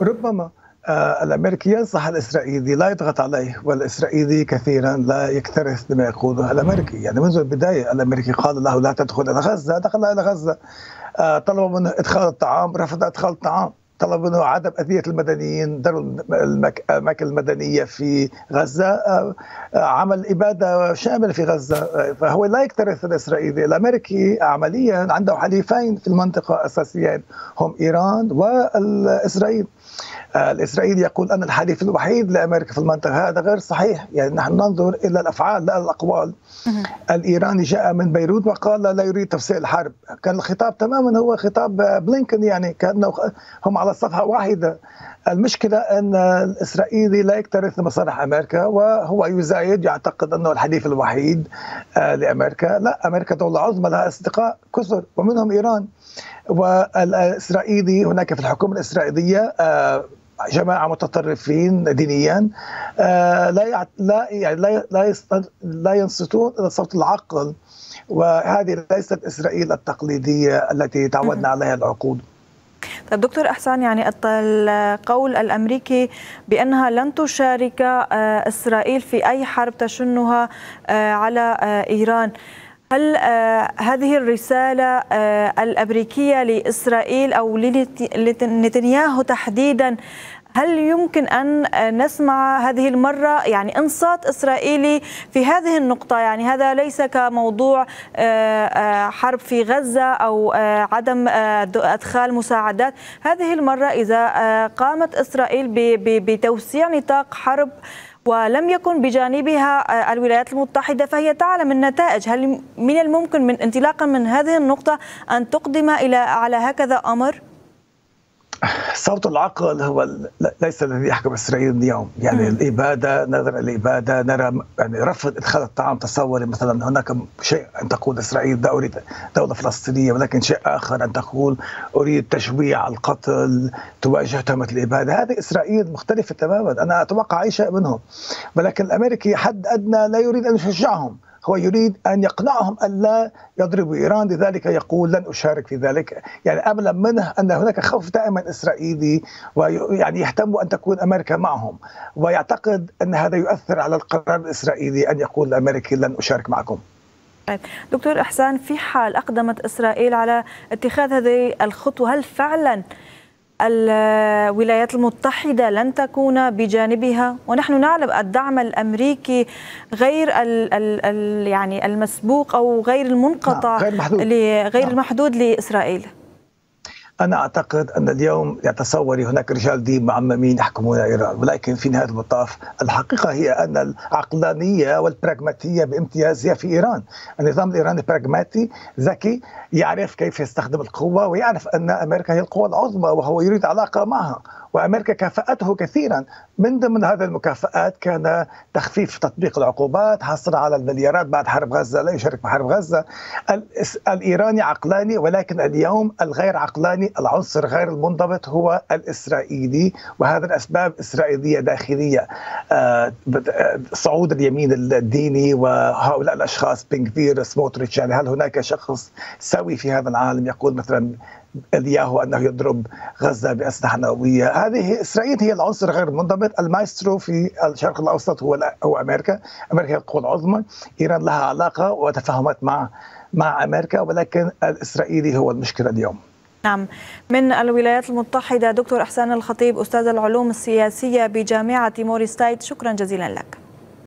ربما الأمريكي ينصح الإسرائيلي لا يضغط عليه، والإسرائيلي كثيرا لا يكترث بما يقوله الأمريكي. يعني منذ البداية الأمريكي قال له لا تدخل إلى غزة، دخل إلى غزة. طلب منه إدخال الطعام، رفض إدخال الطعام. طلب منه عدم أذية المدنيين، دروا الأماكن المدنية في غزة. عمل إبادة شاملة في غزة. فهو لا يكترث الإسرائيلي. الأمريكي عمليا عنده حليفين في المنطقة أساسيين، هم إيران والإسرائيل. الإسرائيلي يقول أنا الحليف الوحيد لأمريكا في المنطقة. هذا غير صحيح. يعني نحن ننظر إلى الأفعال لا الأقوال. الإيراني جاء من بيروت وقال لا يريد تفسير الحرب. كان الخطاب تماما هو خطاب بلينكن، يعني كأنه هم على صفحة واحدة. المشكلة أن الإسرائيلي لا يكترث مصالح أمريكا، وهو يزايد، يعتقد أنه الحليف الوحيد لأمريكا. لا، أمريكا دولة عظمى لها أصدقاء كثر ومنهم إيران. والإسرائيلي هناك في الحكومة الإسرائيلية جماعة متطرفين دينيا لا ينصتون إلى صوت العقل، وهذه ليست إسرائيل التقليدية التي تعودنا عليها العقود. طيب دكتور إحسان، يعني القول الأمريكي بأنها لن تشارك إسرائيل في أي حرب تشنها على إيران، هل هذه الرسالة الأمريكية لإسرائيل أو لنتنياهو تحديدا، هل يمكن أن نسمع هذه المرة يعني إنصات إسرائيلي في هذه النقطة؟ يعني هذا ليس كموضوع حرب في غزة أو عدم إدخال مساعدات. هذه المرة إذا قامت إسرائيل بتوسيع نطاق حرب ولم يكن بجانبها الولايات المتحدة فهي تعلم النتائج، هل من الممكن من انطلاقا من هذه النقطة أن تقدم على هكذا أمر؟ صوت العقل هو ليس الذي يحكم إسرائيل اليوم. يعني الإبادة، نظر الإبادة، نرى يعني رفض إدخال الطعام. تصوري مثلا هناك شيء أن تقول إسرائيل لا أريد دولة فلسطينية، ولكن شيء آخر أن تقول أريد تشويع القتل، تواجه تهمة الإبادة. هذه إسرائيل مختلفة تماما. أنا أتوقع أي شيء منهم، ولكن الأمريكي حد أدنى لا يريد أن يشجعهم، هو يريد أن يقنعهم أن لا يضربوا إيران، لذلك يقول لن أشارك في ذلك. يعني أملا منه أن هناك خوف دائما إسرائيلي، ويعني يهتموا أن تكون أمريكا معهم، ويعتقد أن هذا يؤثر على القرار الإسرائيلي أن يقول الأمريكي لن أشارك معكم. دكتور إحسان، في حال أقدمت إسرائيل على اتخاذ هذه الخطوة، هل فعلا الولايات المتحدة لن تكون بجانبها؟ ونحن نعلم الدعم الأمريكي غير يعني المسبوق أو غير المنقطع، غير المحدود لإسرائيل. أنا أعتقد أن اليوم يتصوري هناك رجال دين معممين يحكمون إيران، ولكن في نهاية المطاف الحقيقة هي أن العقلانية والبراغماتية بامتيازها في إيران. النظام الإيراني براغماتي ذكي، يعرف كيف يستخدم القوة، ويعرف أن أمريكا هي القوة العظمى وهو يريد علاقة معها، وأمريكا كافأته كثيرا. من ضمن هذه المكافآت كان تخفيف تطبيق العقوبات، حصل على المليارات بعد حرب غزة، لا يشارك بحرب غزة. الإيراني عقلاني، ولكن اليوم الغير عقلاني، العنصر غير المنضبط هو الإسرائيلي، وهذا الأسباب إسرائيلية داخلية. صعود اليمين الديني وهؤلاء الأشخاص بن غفير، سموتريتش، يعني هل هناك شخص سوي في هذا العالم يقول مثلا الياهو أنه يضرب غزة بأسلحة نووية؟ هذه إسرائيل هي العنصر غير المنضبط. المايسترو في الشرق الأوسط هو أمريكا. أمريكا هي القوة العظمى. إيران لها علاقة وتفاهمات مع أمريكا، ولكن الإسرائيلي هو المشكلة اليوم. نعم. من الولايات المتحدة دكتور إحسان الخطيب، أستاذ العلوم السياسية بجامعة موري ستايت، شكرا جزيلا لك.